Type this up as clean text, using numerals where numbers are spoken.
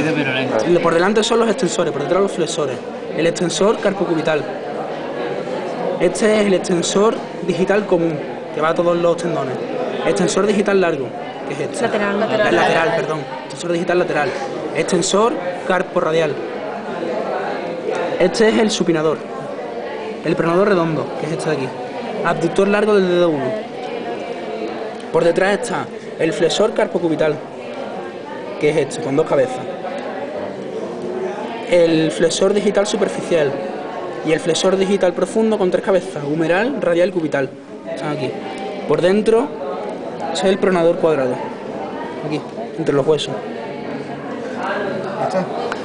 de Peroné. Por delante son los extensores, por detrás los flexores. El extensor carpocubital. Este es el extensor digital común, que va a todos los tendones. Extensor digital largo, que es este. Lateral, perdón. Extensor digital lateral. Extensor carporadial. Este es el supinador. El pronador redondo, que es este de aquí. Abductor largo del dedo 1. Por detrás está el flexor carpocubital, que es este, con dos cabezas. El flexor digital superficial y el flexor digital profundo con tres cabezas, humeral, radial y cubital. Están aquí. Por dentro es el pronador cuadrado, aquí, entre los huesos. ¿Ya está?